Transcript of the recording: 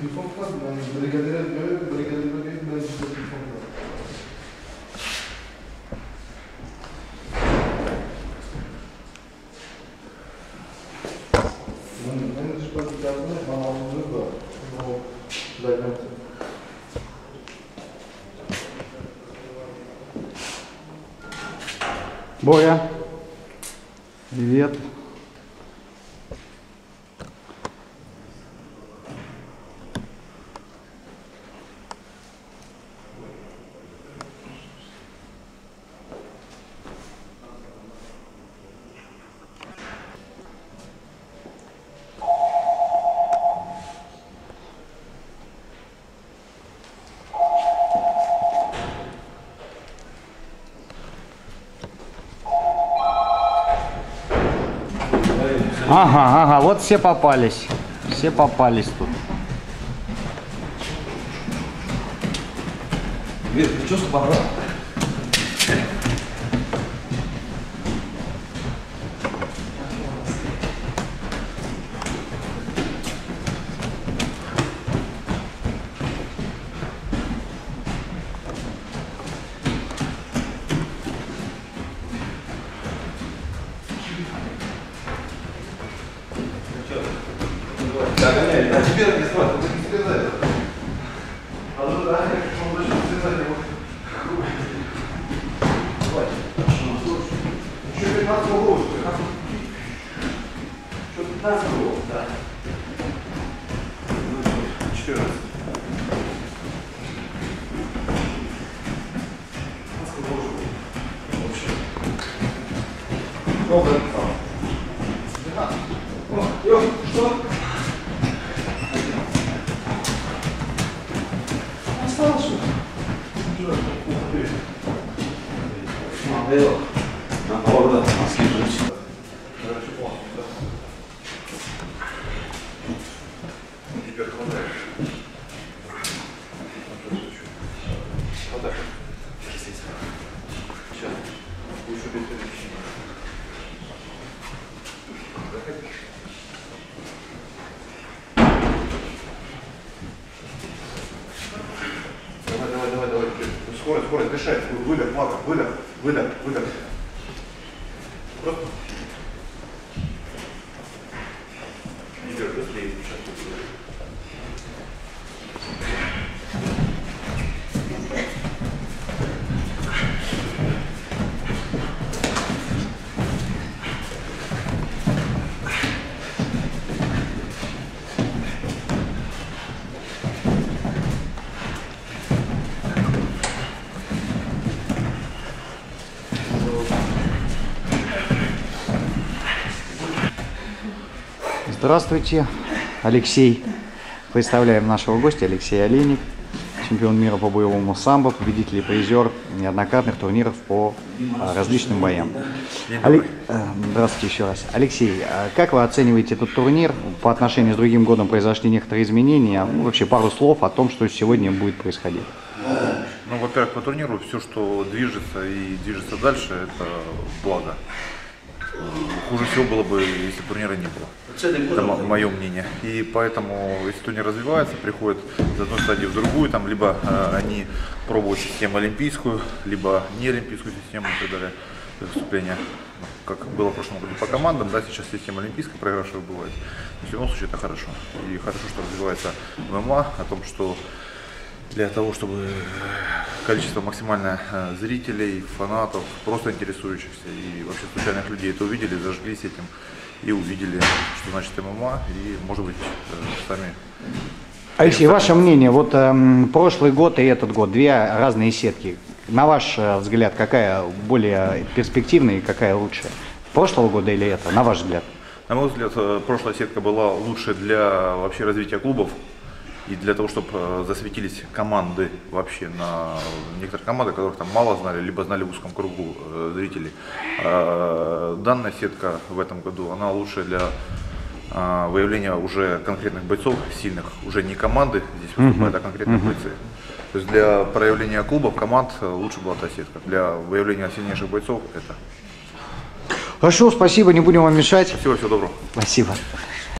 Telefon kaldı. Yani brigadere göre ben size telefon kaldı. Ben de çıkartıp yazdım. Bana aldığınız da. O zaten. Боря, привет. Ага, вот все попались. Все попались тут. Вер, прическу побрал. А теперь не смотри, ты не слезай. А ну да, он даже не слезай его. Давай. Еще 15 кругов, что 15 кругов, да. 14. 15 кругов вообще. Сколько написал? 12. О, Ёх, что? Смотрел на города, носки жить. Теперь хватаешь. Хватаешь. Сейчас. Лучше без перемещения. Давай. Скорость, дышать. Выдох, Марк, выдох. Просто. Идешь быстрее. Здравствуйте, Алексей. Представляем нашего гостя, Алексей Олейник, чемпион мира по боевому самбо, победитель и призер неоднократных турниров по различным боям. Здравствуйте еще раз. Алексей, как вы оцениваете этот турнир? По отношению с другим годом произошли некоторые изменения. Вообще пару слов о том, что сегодня будет происходить. Ну, во-первых, по турниру все, что движется и движется дальше, это благо. Хуже всего было бы, если турнира не было. Это мое мнение. И поэтому, если турнир развивается, приходит с одной стадии в другую, там либо они пробуют систему олимпийскую, либо не олимпийскую систему и так далее, выступления, как было в прошлом году по командам, да, сейчас система олимпийская, проигравшая бывает. Но в любом случае это хорошо. И хорошо, что развивается ММА, о том, что для того, чтобы количество максимально зрителей, фанатов, просто интересующихся и вообще случайных людей это увидели, зажглись этим и увидели, что значит ММА, и, может быть, сами... Алексей, ваше мнение, вот прошлый год и этот год, две разные сетки. На ваш взгляд, какая более перспективная и какая лучше? Прошлого года или это, на ваш взгляд? На мой взгляд, прошлая сетка была лучше для вообще развития клубов. И для того, чтобы засветились команды вообще на некоторых командах, которых там мало знали, либо знали в узком кругу зрителей. Данная сетка в этом году, она лучше для выявления уже конкретных бойцов сильных, уже не команды здесь выступают, а конкретные бойцы. То есть для проявления клубов, команд лучше была та сетка. Для выявления сильнейших бойцов это. Хорошо, спасибо, не будем вам мешать. Спасибо, всего доброго. Спасибо.